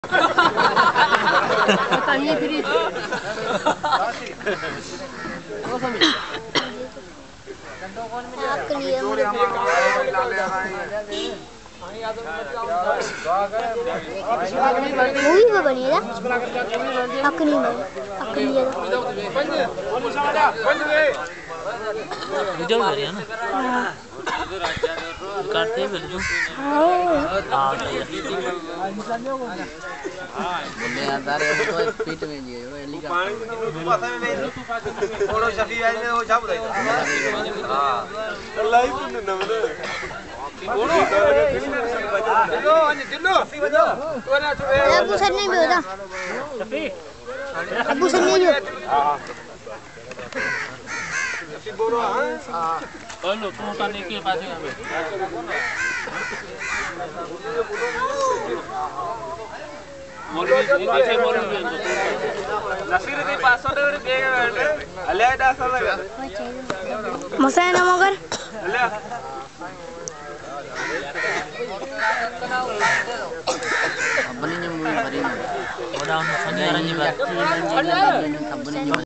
बताइए फिर आपके लिए मूवी पे बनेगा अकनी में वीडियो कर रही है ना करते हैं बिल्कुल बोले यार दारे तो पीठ में जी वो एली का फोटो छपी है ने वो छाप दे हां लाइव ने नवले फोटो दिलो अन्य दिलो बजो तो ना अबू सर नहीं होता छपी अबू सर नहीं होता हां छपी बोलो हां हेलो तुम पानी के पास में नसीर दी 500 रे बेग बैठे अले डासा लगा मसाला ना मगर अले कंपनी ने मूवी करी ना और हम संजय जी बात कंपनी